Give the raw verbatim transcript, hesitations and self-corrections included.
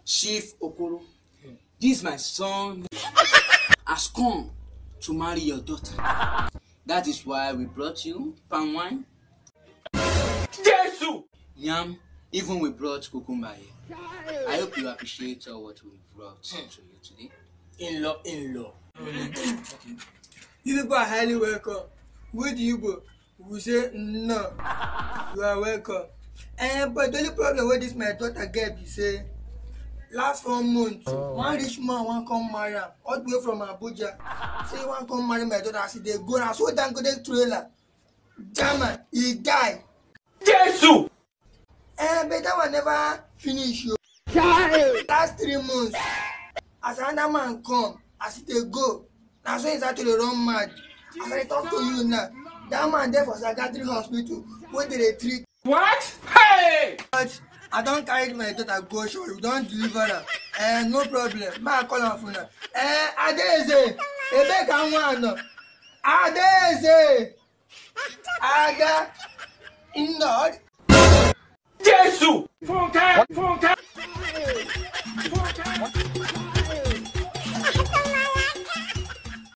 Chief Okoro, this my son has come to marry your daughter. That is why we brought you palm wine, Jesus, yam, even we brought cucumber here. I hope you appreciate all what we brought to you today. In-law, in-law. You people are highly welcome. With Igbo, we say no. You are welcome. And but the only problem with this my daughter get be say last four months, oh. one rich man want come marry her all the way from Abuja. Say he want come marry my daughter. As they go now, so thank God the trailer. German, he died. Jesus! And but that one never finish. Yo. Last three months, as another man come, as they go, now so he's actually run mad. As I talk to you now, that man there for psychiatric hospital where they treat. What? Hey! But I don't carry my daughter go show. You don't deliver her. Eh, no problem. Ma call her phone. Eh, Adeze. Ebe kan one. Adeze. Ada. Inod. Jesus! Funke! Funke! Funke!